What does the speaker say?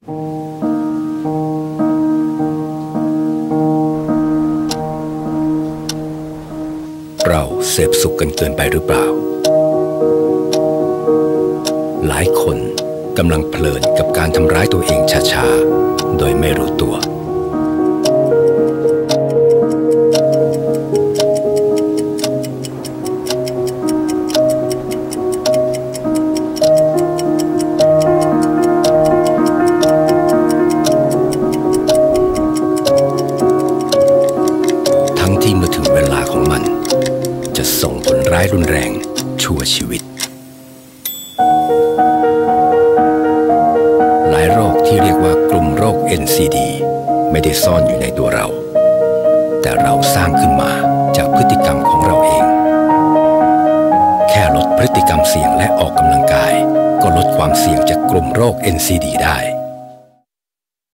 เราเสพสุขกันเกินไปหรือเปล่าหลายคนกำลังเพลินกับการทำร้ายตัวเองช้าๆโดยไม่รู้ตัวทั้งที่เมื่อถึงเวลาของมันจะส่งผลร้ายรุนแรงชั่วชีวิตหลายโรคที่เรียกว่ากลุ่มโรค NCD ไม่ได้ซ่อนอยู่ในตัวเราแต่เราสร้างขึ้นมาจากพฤติกรรมของเราเองแค่ลดพฤติกรรมเสี่ยงและออกกำลังกายก็ลดความเสี่ยงจากกลุ่มโรค NCD ได้